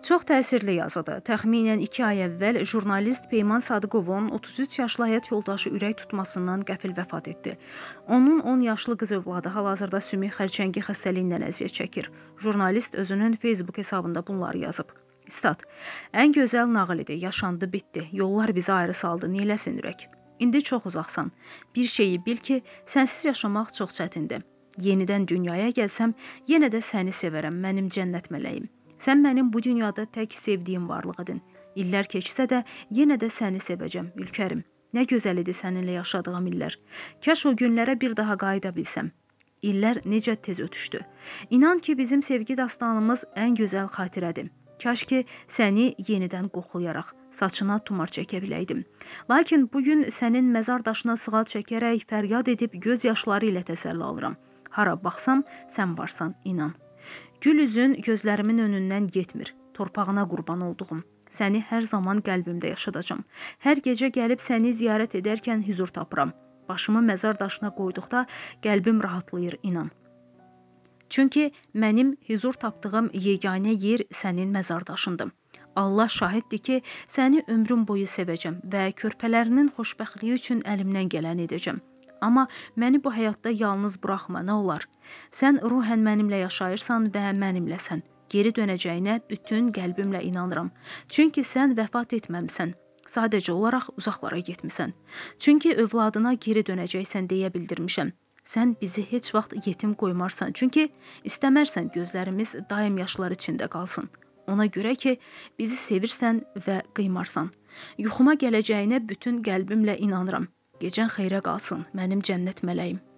Çox təsirli yazıdır. Təxminən 2 ay əvvəl jurnalist Peyman Sadıqovun 33 yaşlı həyat yoldaşı ürək tutmasından qəfil vəfat etdi. Onun 10 yaşlı qız övladı hal-hazırda sümük xərçəngi xəstəliyindən əziyyət çəkir. Jurnalist özünün Facebook hesabında bunları yazıb. Stat: Ən gözəl nağıl idi, yaşandı, bitdi. Yollar bizi ayrı saldı, neyləsin ürək. İndi çox uzaqsan. Bir şeyi bil ki, sənsiz yaşamaq çox çətindir. Yenidən dünyaya gəlsəm, yenə də səni sevərəm, mənim cənnət mələyim. Sən mənim bu dünyada tək sevdiyim varlıq idin. İllər keçsə də yenə də səni sevəcəm, ülkərim. Nə gözəl idi səninlə yaşadığım illər. Kaş o günlərə bir daha qayıda bilsəm. İllər necə tez ötüşdü. İnan ki, bizim sevgi dastanımız ən gözəl xatirədir. Kaş ki, səni yenidən qoxulayaraq, saçına tumar çəkə biləydim. Lakin bugün sənin məzar daşına sığal çəkərək, fəryad edib göz yaşları ilə təsəlli alıram. Hara baxsam, sən varsan, inan. Gül üzün gözlərimin önündən getmir, torpağına qurban olduğum. Səni hər zaman qəlbimdə yaşadacam. Hər gecə gəlib səni ziyarət edərkən huzur tapıram. Başımı məzar daşına qoyduqda qəlbim rahatlayır, inan. Çünki mənim huzur tapdığım yeganə yer sənin məzar daşındır. Allah şahiddir ki, səni ömrüm boyu sevəcəm və körpələrinin xoşbəxtliyi üçün əlimdən gələni edəcəm. Amma məni bu həyatda yalnız buraxma, nə olar? Sən ruhən mənimlə yaşayırsan və mənimləsən. Geri dönəcəyinə bütün qəlbimlə inanıram. Çünki sən vəfat etməmisən. Sadəcə olaraq uzaqlara getmisən. Çünki övladına geri dönəcəksən deyə bildirmişəm. Sən bizi heç vaxt yetim qoymarsan. Çünki istəmərsən gözlərimiz daim yaşlar içində qalsın. Ona görə ki, bizi sevirsən və qıymarsan. Yuxuma gələcəyinə bütün qəlbimlə inanıram. Gecən xeyrə qalsın, mənim cənnət mələyim.